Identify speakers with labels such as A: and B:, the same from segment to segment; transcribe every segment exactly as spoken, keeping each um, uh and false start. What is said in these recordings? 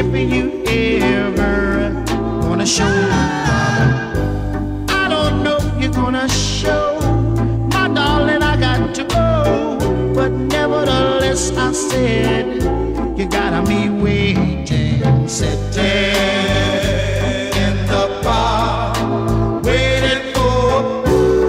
A: if you ever wanna show love, I don't know if you're gonna show. My darling, I got to go, but nevertheless I said you gotta be waiting, sitting in the bar, waiting for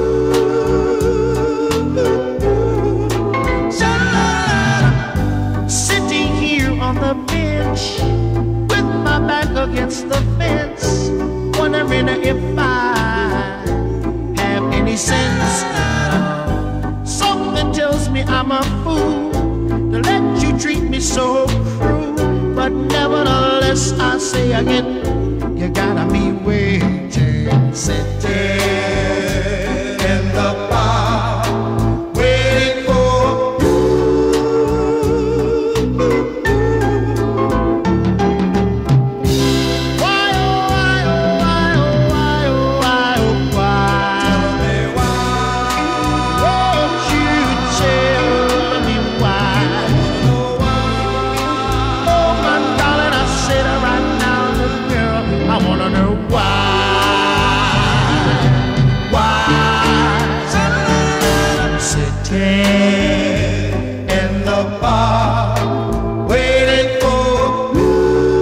A: you. Sitting here on the bench with my back against the fence, wondering if I have any sense. Something tells me I'm a fool to let you treat me so cruel, but nevertheless I say again, you gotta be waiting, sitting in the bar, waiting for you. Why, oh, why, oh, why, oh, why, oh, why, oh, why? Tell me why. Won't you tell me why? Oh, my darling, I said it right now, little girl, I wanna know why. Sitting in the bar, waiting for you.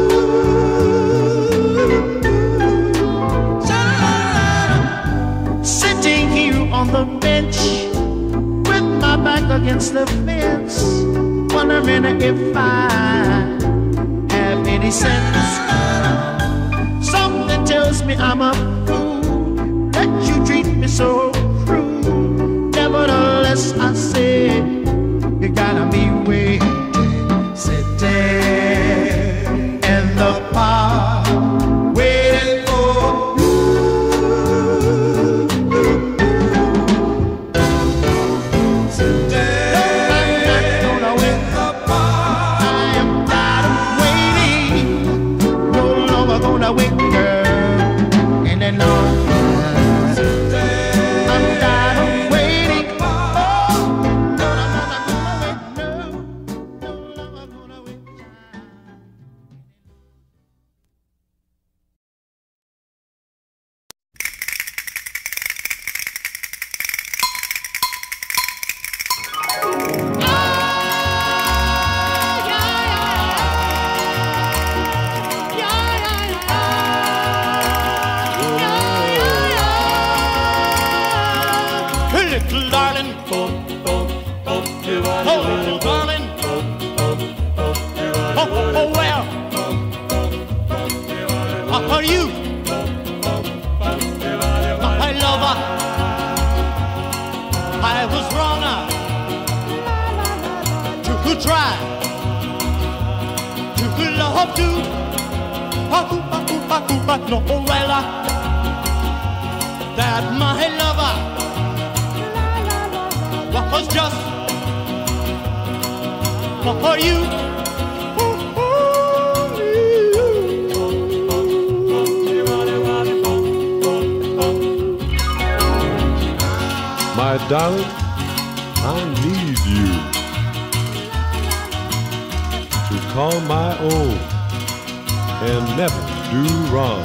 A: Sitting here on the bench with my back against the fence, wondering if I have any sense. Something tells me I'm a fool, let you treat me so cruel. Nevertheless, I said, you gotta be waiting, sitting in the park, waiting for you. Sitting in the park, I am tired of waiting, no longer gonna wait, girl, and then no. Little darling, oh, oh, oh, oh, little darling, oh, oh, oh, well, are you my lover? I was wrong, I to try to love you, but no, well, that my lover was just for you.
B: My darling, I need you to call my own and never do wrong,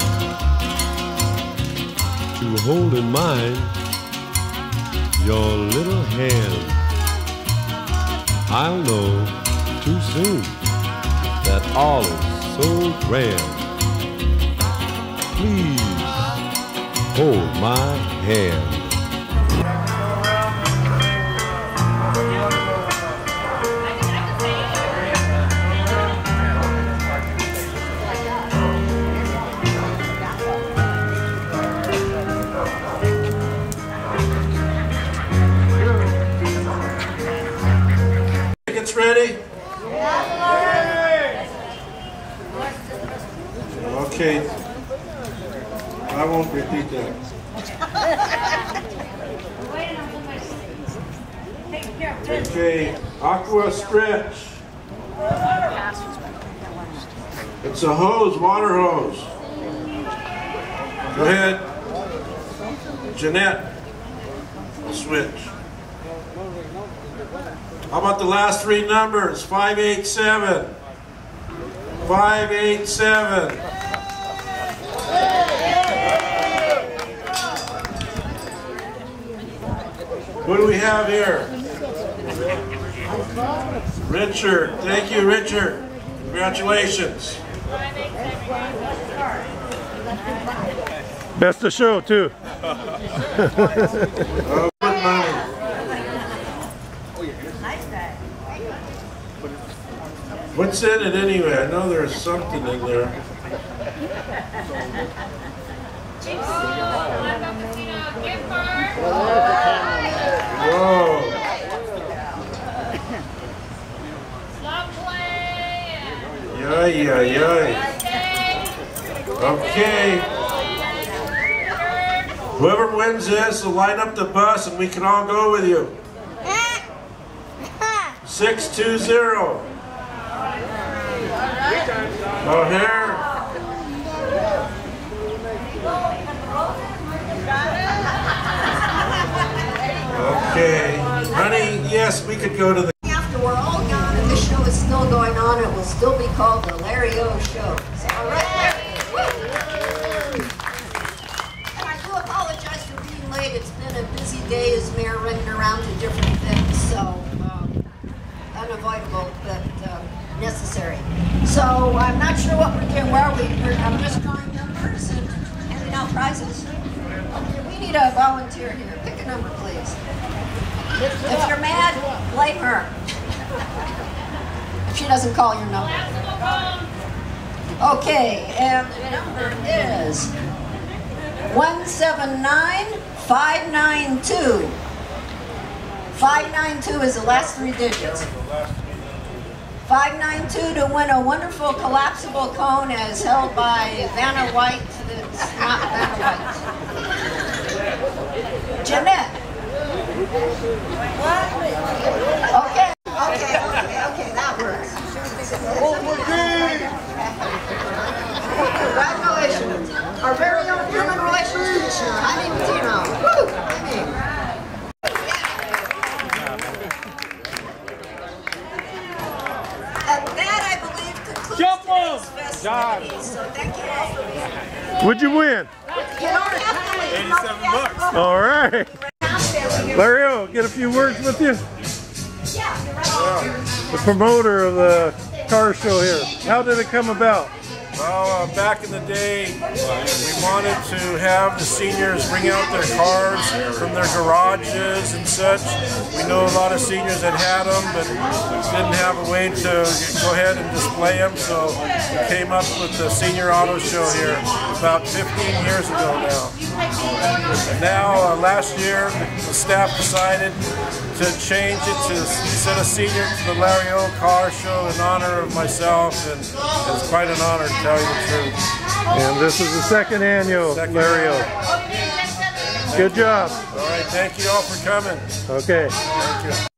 B: to hold in mind your little hand. I'll know too soon that all is so grand. Please hold my hand.
C: Ready? Okay. I won't repeat that. Okay. Aqua stretch. It's a hose, water hose. Go ahead. Jeanette. We'll switch. How about the last three numbers? five eight seven. five eight seven. Who do we have here? Richard. Thank you, Richard. Congratulations.
B: Best of show too.
C: Oh, good money. What's in it anyway? I know there's something in there. Whoa. Yay, yay, yay. Okay. Whoever wins this will line up the bus and we can all go with you. six two zero. O'Hare. Okay. Honey, yes, we could go to the...
D: After we're all gone and the show is still going on, it will still be called the Larry O Show. So, all right, Larry. And I do apologize for being late. It's been a busy day as mayor running around to different things, so um, unavoidable but uh, necessary. So I'm not sure what we're doing. Where are we? We're, I'm just drawing numbers and handing out prizes. Okay, we need a volunteer here. Pick a number, please. If you're mad, blame her. If she doesn't call your number. Okay, and the number is one seven nine five nine two. five nine two is the last three digits. five nine two to win a wonderful collapsible cone as held by Vanna White. It's not Vanna White. Jeanette. Okay, okay, okay, okay, that works. Congratulations. Our very own human relations commissioner, Jaime Patino. Woo! Jaime. And that, I believe, concludes today's festivities. So thank you all for being here.
B: What'd you win?
D: You don't have to leave. eighty-seven bucks.
B: All right. Larry O, get a few words with you. The promoter of the car show here. How did it come about?
C: Well, uh, back in the day, we wanted to have the seniors bring out their cars from their garages and such. We know a lot of seniors that had them, but didn't have a way to go ahead and display them, so we came up with the Senior Auto Show here about fifteen years ago now. And now, uh, last year, the staff decided to change it to, instead of senior, to the Larry O Car Show in honor of myself, and it's quite an honor to tell you the truth.
B: And this is the second annual
C: Second
B: Larry O. Good job.
C: All right, thank you all for coming.
B: Okay.
C: Thank you.